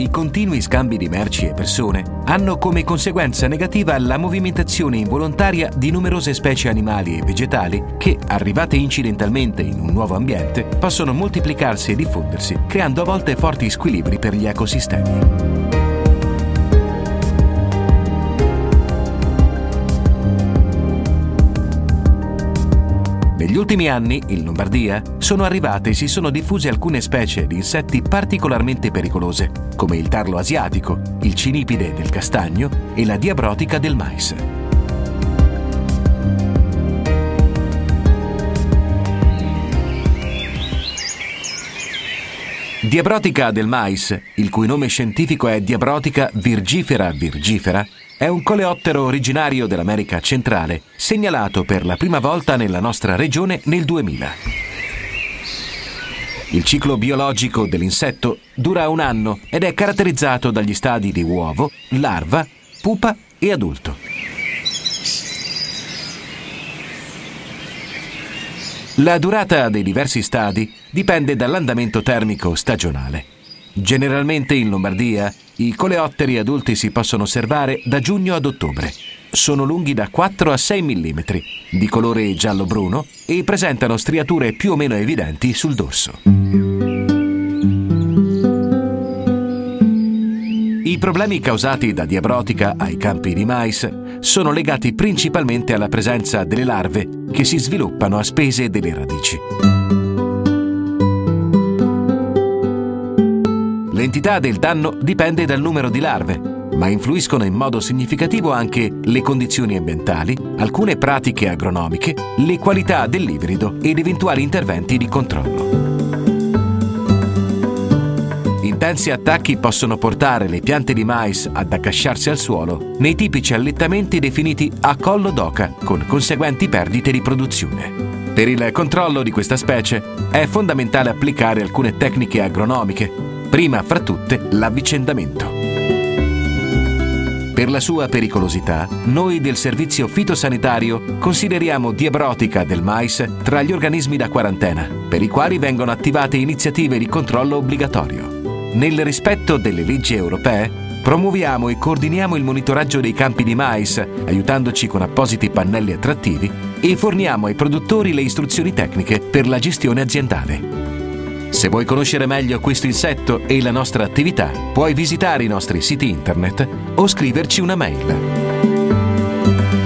I continui scambi di merci e persone hanno come conseguenza negativa la movimentazione involontaria di numerose specie animali e vegetali che, arrivate incidentalmente in un nuovo ambiente, possono moltiplicarsi e diffondersi, creando a volte forti squilibri per gli ecosistemi. Negli ultimi anni, in Lombardia, sono arrivate e si sono diffuse alcune specie di insetti particolarmente pericolose, come il tarlo asiatico, il cinipide del castagno e la diabrotica del mais. Diabrotica del mais, il cui nome scientifico è Diabrotica virgifera virgifera, è un coleottero originario dell'America centrale, segnalato per la prima volta nella nostra regione nel 2000. Il ciclo biologico dell'insetto dura un anno ed è caratterizzato dagli stadi di uovo, larva, pupa e adulto. La durata dei diversi stadi dipende dall'andamento termico stagionale. Generalmente in Lombardia i coleotteri adulti si possono osservare da giugno ad ottobre. Sono lunghi da 4 a 6 mm, di colore giallo-bruno e presentano striature più o meno evidenti sul dorso. I problemi causati da diabrotica ai campi di mais sono legati principalmente alla presenza delle larve che si sviluppano a spese delle radici. L'entità del danno dipende dal numero di larve, ma influiscono in modo significativo anche le condizioni ambientali, alcune pratiche agronomiche, le qualità dell'ibrido ed eventuali interventi di controllo. Intensi attacchi possono portare le piante di mais ad accasciarsi al suolo nei tipici allettamenti definiti a collo d'oca, con conseguenti perdite di produzione. Per il controllo di questa specie è fondamentale applicare alcune tecniche agronomiche, prima fra tutte l'avvicendamento. Per la sua pericolosità, noi del servizio fitosanitario consideriamo Diabrotica del mais tra gli organismi da quarantena, per i quali vengono attivate iniziative di controllo obbligatorio. Nel rispetto delle leggi europee, promuoviamo e coordiniamo il monitoraggio dei campi di mais, aiutandoci con appositi pannelli attrattivi, e forniamo ai produttori le istruzioni tecniche per la gestione aziendale. Se vuoi conoscere meglio questo insetto e la nostra attività, puoi visitare i nostri siti internet o scriverci una mail.